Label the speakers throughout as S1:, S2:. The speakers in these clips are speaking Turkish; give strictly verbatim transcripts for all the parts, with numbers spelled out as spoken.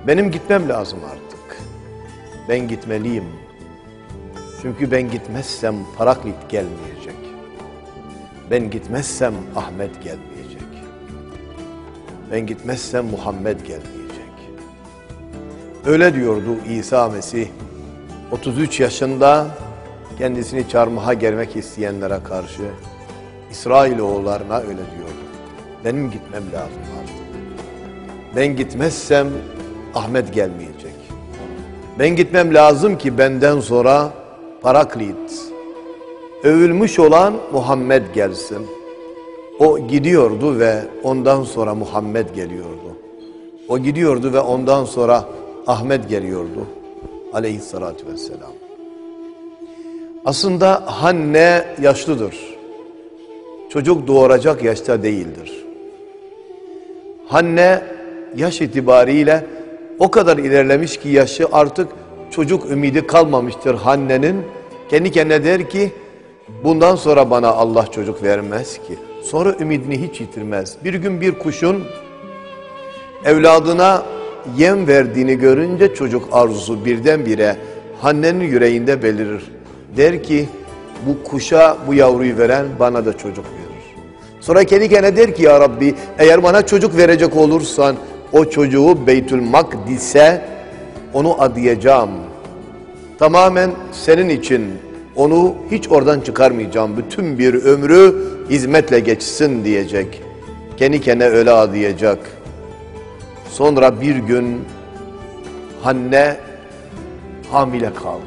S1: Benim gitmem lazım artık. Ben gitmeliyim. Çünkü ben gitmezsem Paraklit gelmeyecek. Ben gitmezsem Ahmet gelmeyecek. Ben gitmezsem Muhammed gelmeyecek. Öyle diyordu İsa Mesih. otuz üç yaşında kendisini çarmıha germek isteyenlere karşı İsrailoğullarına öyle diyordu. Benim gitmem lazım artık. Ben gitmezsem Ahmet gelmeyecek. Ben gitmem lazım ki benden sonra Paraklit, övülmüş olan Muhammed gelsin. O gidiyordu ve ondan sonra Muhammed geliyordu. O gidiyordu ve ondan sonra Ahmet geliyordu. Aleyhissalatü vesselam. Aslında Hanne yaşlıdır. Çocuk doğuracak yaşta değildir. Hanne yaş itibariyle o kadar ilerlemiş ki yaşı artık çocuk ümidi kalmamıştır Hanne'nin. Kendi kendine der ki bundan sonra bana Allah çocuk vermez ki. Sonra ümidini hiç yitirmez. Bir gün bir kuşun evladına yem verdiğini görünce çocuk arzusu birdenbire Hanne'nin yüreğinde belirir. Der ki bu kuşa bu yavruyu veren bana da çocuk verir. Sonra kendi kendine der ki ya Rabbi eğer bana çocuk verecek olursan o çocuğu Beytül Makdis'e onu adayacağım. Tamamen senin için onu hiç oradan çıkarmayacağım. Bütün bir ömrü hizmetle geçsin diyecek. Kendi kendine öyle adayacak. Sonra bir gün Hanne hamile kaldı.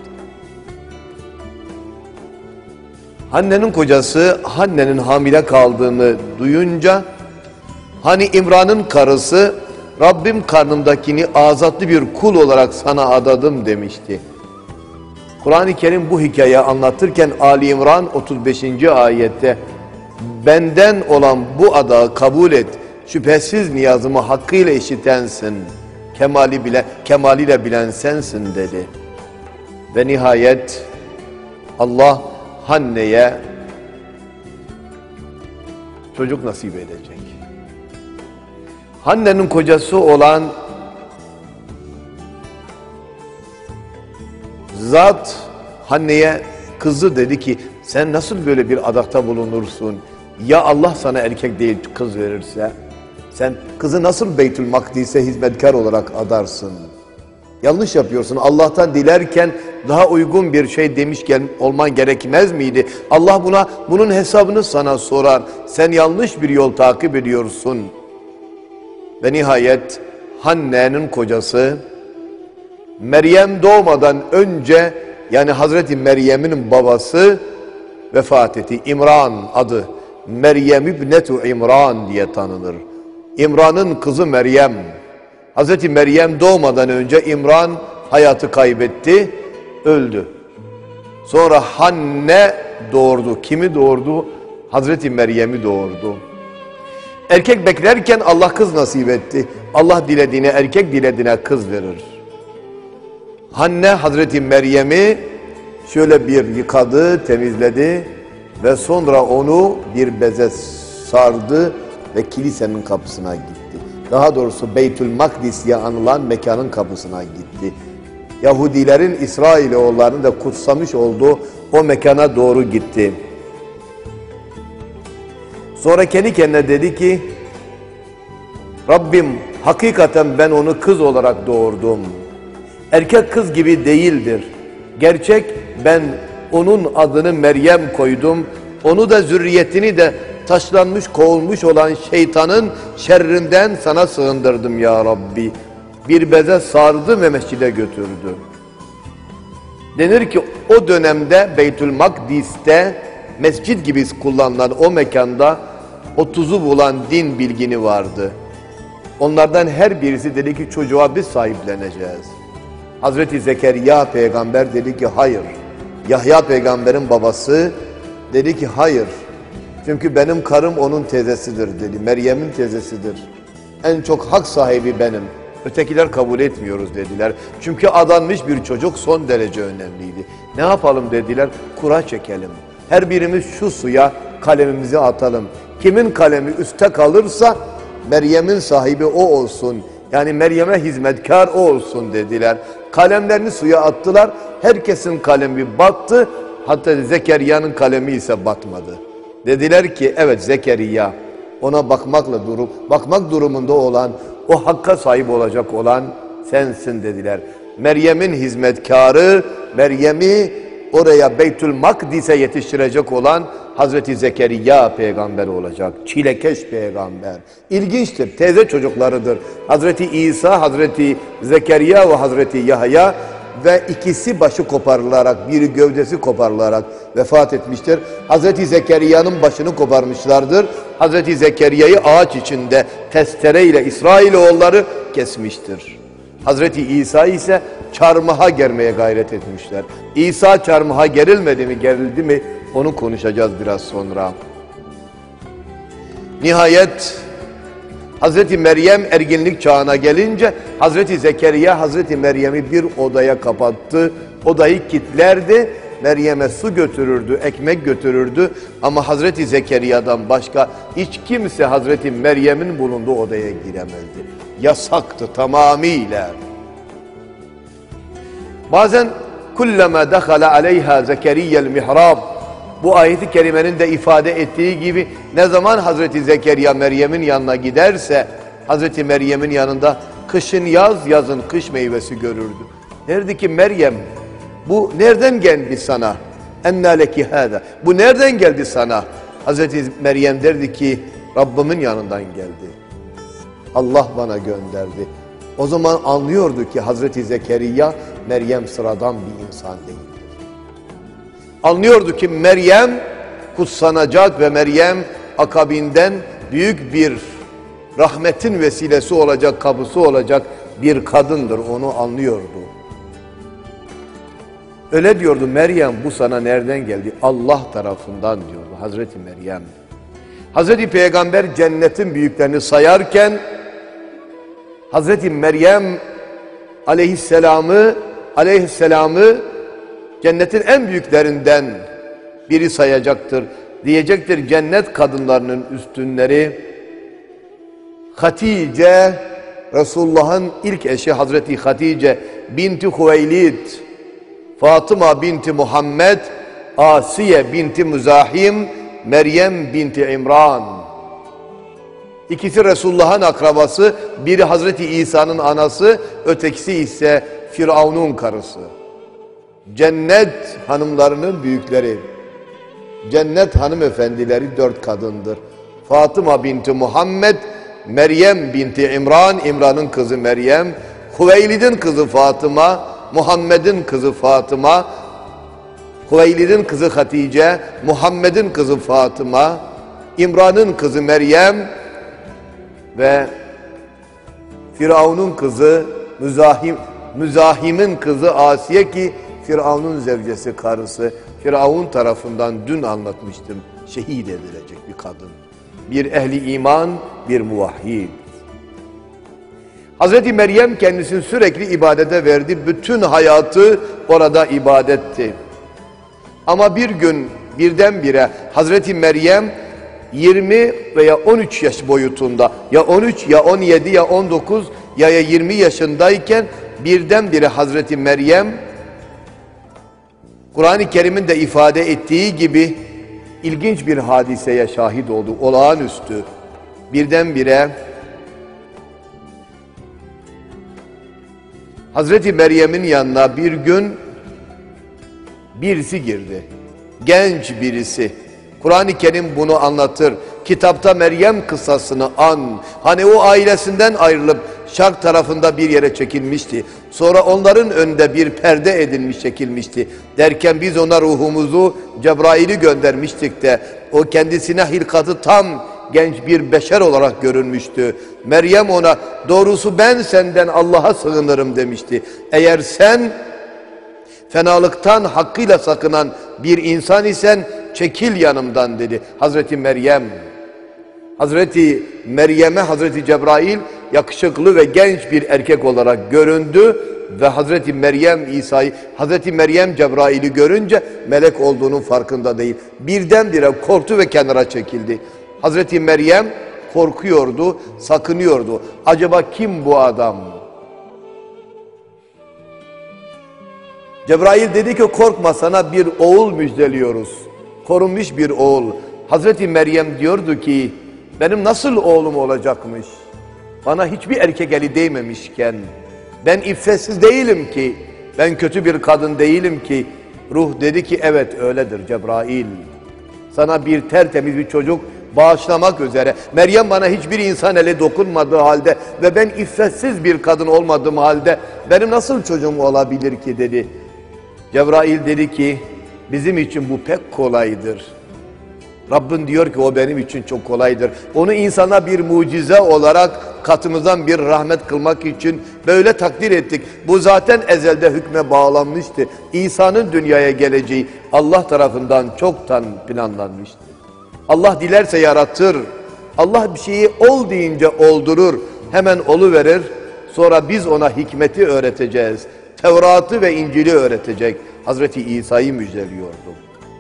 S1: Hanne'nin kocası Hanne'nin hamile kaldığını duyunca hani İmran'ın karısı Rabbim karnımdakini azatlı bir kul olarak sana adadım demişti. Kur'an-ı Kerim bu hikayeyi anlatırken Ali İmran otuz beşinci ayette benden olan bu adağı kabul et. Şüphesiz niyazımı hakkıyla işitensin. Kemali bile, kemaliyle bilen sensin dedi. Ve nihayet Allah Hanne'ye çocuk nasip edecek. Hanne'nin kocası olan zat Hanne'ye kızı dedi ki sen nasıl böyle bir adakta bulunursun? Ya Allah sana erkek değil kız verirse? Sen kızı nasıl Beytül Makdis'e hizmetkar olarak adarsın? Yanlış yapıyorsun. Allah'tan dilerken daha uygun bir şey demişken olman gerekmez miydi? Allah buna bunun hesabını sana sorar. Sen yanlış bir yol takip ediyorsun. Ve nihayet Hanne'nin kocası Meryem doğmadan önce yani Hazreti Meryem'in babası vefat etti. İmran adı. Meryem İbnetu İmran diye tanınır. İmran'ın kızı Meryem. Hazreti Meryem doğmadan önce İmran hayatı kaybetti, öldü. Sonra Hanne doğurdu. Kimi doğurdu? Hazreti Meryem'i doğurdu. Erkek beklerken Allah kız nasip etti. Allah dilediğine erkek, dilediğine kız verir. Hanne Hazreti Meryem'i şöyle bir yıkadı, temizledi ve sonra onu bir beze sardı ve kilisenin kapısına gitti. Daha doğrusu Beytül Makdis diye anılan mekanın kapısına gitti. Yahudilerin İsrailoğullarını da kutsamış olduğu o mekana doğru gitti. Sonra kendi kendine dedi ki Rabbim hakikaten ben onu kız olarak doğurdum. Erkek kız gibi değildir. Gerçek ben onun adını Meryem koydum. Onu da zürriyetini de taşlanmış kovulmuş olan şeytanın şerrinden sana sığındırdım ya Rabbi. Bir beze sardı ve mescide götürdü. Denir ki o dönemde Beytül Makdis'te mescit gibi kullanılan o mekanda otuzu bulan din bilgini vardı. Onlardan her birisi dedi ki çocuğa biz sahipleneceğiz. Hazreti Zekeriya peygamber dedi ki hayır. Yahya peygamberin babası dedi ki hayır. Çünkü benim karım onun teyzesidir dedi. Meryem'in teyzesidir. En çok hak sahibi benim. Ötekiler kabul etmiyoruz dediler. Çünkü adanmış bir çocuk son derece önemliydi. Ne yapalım dediler? Kura çekelim. Her birimiz şu suya kalemimizi atalım. Kimin kalemi üstte kalırsa Meryem'in sahibi o olsun. Yani Meryem'e hizmetkar o olsun dediler. Kalemlerini suya attılar. Herkesin kalemi battı. Hatta Zekeriya'nın kalemi ise batmadı. Dediler ki evet Zekeriya, ona bakmakla durup bakmak durumunda olan, o hakka sahip olacak olan sensin dediler. Meryem'in hizmetkarı, Meryem'i oraya Beytül Makdis'e yetiştirecek olan Hazreti Zekeriya peygamber olacak. Çilekeş peygamber. İlginçtir. Teyze çocuklarıdır. Hazreti İsa, Hazreti Zekeriya ve Hazreti Yahya ve ikisi başı koparılarak, biri gövdesi koparılarak vefat etmiştir. Hazreti Zekeriya'nın başını koparmışlardır. Hazreti Zekeriya'yı ağaç içinde testereyle İsrailoğulları kesmiştir. Hazreti İsa ise çarmıha germeye gayret etmişler. İsa çarmıha gerilmedi mi, gerildi mi? Onu konuşacağız biraz sonra. Nihayet Hazreti Meryem erginlik çağına gelince Hazreti Zekeriya Hazreti Meryem'i bir odaya kapattı. Odayı kilitlerdi. Meryem'e su götürürdü, ekmek götürürdü. Ama Hazreti Zekeriya'dan başka hiç kimse Hazreti Meryem'in bulunduğu odaya giremezdi. Yasaktı tamamıyla. Bazen kullama dakhala aleyha Zekeriya'l mihrab, bu ayeti kerimenin de ifade ettiği gibi ne zaman Hazreti Zekeriya Meryem'in yanına giderse Hazreti Meryem'in yanında kışın yaz, yazın kış meyvesi görürdü. Derdi ki Meryem, bu nereden geldi sana? Enna leki hâdâ. Bu nereden geldi sana? Hazreti Meryem derdi ki Rabbimin yanından geldi. Allah bana gönderdi. O zaman anlıyordu ki Hazreti Zekeriya Meryem sıradan bir insan değildir. Anlıyordu ki Meryem kutsanacak ve Meryem akabinden büyük bir rahmetin vesilesi olacak, kapısı olacak bir kadındır. Onu anlıyordu. Öyle diyordu, Meryem bu sana nereden geldi? Allah tarafından diyordu Hazreti Meryem. Hazreti Peygamber cennetin büyüklerini sayarken Hazreti Meryem aleyhisselamı aleyhisselamı cennetin en büyüklerinden biri sayacaktır. Diyecektir cennet kadınlarının üstünleri. Hatice, Resulullah'ın ilk eşi Hazreti Hatice binti Hüveylid, Fatıma binti Muhammed, Asiye binti Müzahim, Meryem binti İmran. İkisi Resulullah'ın akrabası, biri Hazreti İsa'nın anası, ötekisi ise Firavun'un karısı. Cennet hanımlarının büyükleri, cennet hanımefendileri dört kadındır. Fatıma binti Muhammed, Meryem binti İmran, İmran'ın kızı Meryem, Hüveylid'in kızı Fatıma, Muhammed'in kızı Fatıma, Hüveylid'in kızı Hatice, Muhammed'in kızı Fatıma, İmran'ın kızı Meryem ve Firavun'un kızı Müzahim, Müzahim'in kızı Asiye ki Firavun'un zevcesi, karısı. Firavun tarafından dün anlatmıştım, şehit edilecek bir kadın. Bir ehli iman, bir muvahhid. Hazreti Meryem kendisini sürekli ibadete verdi. Bütün hayatı orada ibadetti. Ama bir gün birdenbire Hazreti Meryem yirmi veya on üç yaş boyutunda, ya on üç ya on yedi ya on dokuz ya yirmi yaşındayken birdenbire Hazreti Meryem Kur'an-ı Kerim'in de ifade ettiği gibi ilginç bir hadiseye şahit oldu. Olağanüstü. Birdenbire Hazreti Meryem'in yanına bir gün birisi girdi. Genç birisi. Kur'an-ı Kerim bunu anlatır. Kitapta Meryem kıssasını an. Hani o ailesinden ayrılıp şark tarafında bir yere çekilmişti. Sonra onların önünde bir perde edilmiş, çekilmişti. Derken biz ona ruhumuzu, Cebrail'i göndermiştik de o kendisine hilkatı tam genç bir beşer olarak görünmüştü. Meryem ona doğrusu ben senden Allah'a sığınırım demişti. Eğer sen fenalıktan hakkıyla sakınan bir insan isen çekil yanımdan dedi. Hazreti Meryem. Hazreti Meryem'e Hazreti Cebrail yakışıklı ve genç bir erkek olarak göründü ve Hazreti Meryem İsa'yı, Hazreti Meryem Cebrail'i görünce melek olduğunun farkında değil. Birdenbire korktu ve kenara çekildi. Hazreti Meryem korkuyordu, sakınıyordu. Acaba kim bu adam? Cebrail dedi ki korkma, sana bir oğul müjdeliyoruz. Korunmuş bir oğul. Hazreti Meryem diyordu ki benim nasıl oğlum olacakmış? Bana hiçbir erkek eli değmemişken, ben iffetsiz değilim ki, ben kötü bir kadın değilim ki. Ruh dedi ki evet öyledir Cebrail. Sana bir tertemiz bir çocuk bağışlamak üzere. Meryem bana hiçbir insan eli dokunmadığı halde ve ben iffetsiz bir kadın olmadığım halde benim nasıl çocuğum olabilir ki dedi. Cebrail dedi ki bizim için bu pek kolaydır. Rabbin diyor ki o benim için çok kolaydır. Onu insana bir mucize olarak katımızdan bir rahmet kılmak için böyle takdir ettik. Bu zaten ezelde hükme bağlanmıştı. İsa'nın dünyaya geleceği Allah tarafından çoktan planlanmıştı. Allah dilerse yaratır. Allah bir şeyi ol deyince oldurur. Hemen oluverir. Sonra biz ona hikmeti öğreteceğiz. Tevrat'ı ve İncil'i öğretecek. Hazreti İsa'yı müjdeliyordu.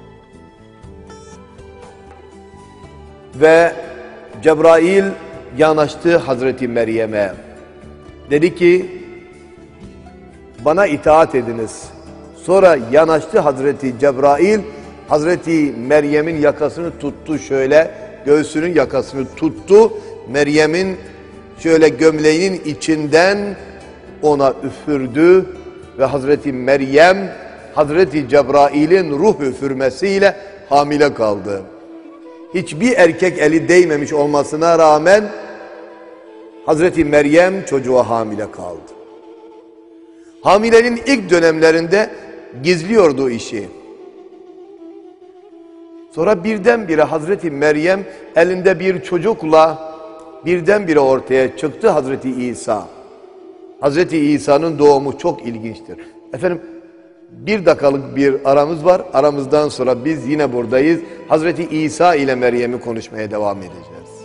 S1: Ve Cebrail yanaştı Hazreti Meryem'e. Dedi ki bana itaat ediniz. Sonra yanaştı Hazreti Cebrail, Hazreti Meryem'in yakasını tuttu şöyle, göğsünün yakasını tuttu. Meryem'in şöyle gömleğinin içinden ona üfürdü ve Hazreti Meryem Hazreti Cebrail'in ruh üfürmesiyle hamile kaldı. Hiçbir erkek eli değmemiş olmasına rağmen Hazreti Meryem çocuğa hamile kaldı. Hamilenin ilk dönemlerinde gizliyordu işi. Sonra birdenbire Hazreti Meryem elinde bir çocukla birdenbire ortaya çıktı Hazreti İsa. Hazreti İsa'nın doğumu çok ilginçtir. Efendim bir dakikalık bir aramız var. Aramızdan sonra biz yine buradayız. Hazreti İsa ile Meryem'i konuşmaya devam edeceğiz.